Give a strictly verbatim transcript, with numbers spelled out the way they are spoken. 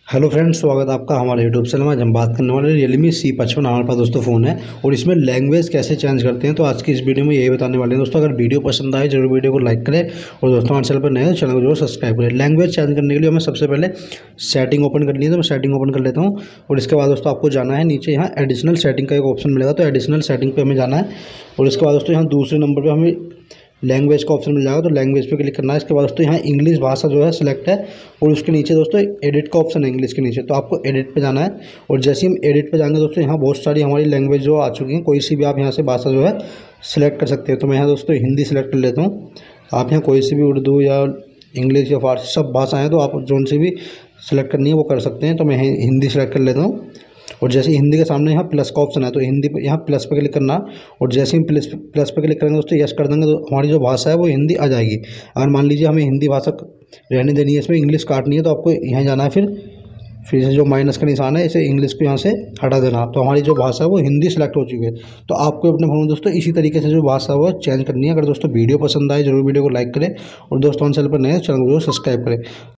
Hello friends, स्वागत है आपका हमारे यूट्यूब चैनल में। आज हम बात करने वाले रियलमी सी पचपन हमारे पास दोस्तों फ़ोन है और इसमें लैंग्वेज कैसे चेंज करते हैं। तो आज की इस वीडियो में यही बताने वाले हैं दोस्तों। अगर वीडियो पसंद आए जरूर वीडियो को लाइक करें और दोस्तों हमारे चैनल पर नए हैं चैनल को जरूर सब्सक्राइब करें। लैंग्वेज चेंज करने के लिए हमें सबसे पहले सेटिंग ओपन करनी है, तो मैं सेटिंग ओपन कर लेता हूँ और इसके बाद दोस्तों आपको जाना है नीचे, यहाँ एडिशनल सेटिंग का एक ऑप्शन मिलेगा, तो एडिशनल सेटिंग पर हमें जाना है और इसके बाद दोस्तों यहाँ दूसरे नंबर पर हमें लैंग्वेज का ऑप्शन मिल जाएगा, तो लैंग्वेज पे क्लिक करना है। इसके बाद दोस्तों यहाँ इंग्लिश भाषा जो है सिलेक्ट है और उसके नीचे दोस्तों एडिट का ऑप्शन है इंग्लिश के नीचे, तो आपको एडिट पे जाना है। और जैसे ही हम एडिट पे जाएंगे दोस्तों यहाँ बहुत सारी हमारी लैंग्वेज जो आ चुकी हैं, कोई सी भी आप यहाँ से भाषा जो है सिलेक्ट कर सकते हैं। तो मैं यहाँ दोस्तों हिंदी सेलेक्ट कर लेता हूँ। आप यहाँ कोई सी भी उर्दू या इंग्लिश या फारसी सब भाषाएँ हैं, तो आप जो सी भी सिलेक्ट करनी है वो कर सकते हैं। तो मैं हिंदी सेलेक्ट कर लेता हूँ और जैसे हिंदी के सामने यहाँ प्लस का ऑप्शन है, तो हिंदी पे यहाँ प्लस पे क्लिक करना और जैसे ही प्लस प्लस पे क्लिक करेंगे दोस्तों यस कर देंगे, तो हमारी जो भाषा है वो हिंदी आ जाएगी। अगर मान लीजिए हमें हिंदी भाषा रहने देनी है, इसमें इंग्लिश काटनी है, तो आपको यहाँ जाना है, फिर फिर से जो माइनस का निशान है इसे इंग्लिश को यहाँ से हटा देना, तो हमारी जो भाषा है वो हिंदी सेलेक्ट हो चुकी है। तो आपको अपने फोन में दोस्तों इसी तरीके से जो भाषा है वो चेंज करनी है। अगर दोस्तों वीडियो पसंद आए जरूर वीडियो को लाइक करें और दोस्तों चैनल पर नए चैनल को जरूर सब्सक्राइब करें।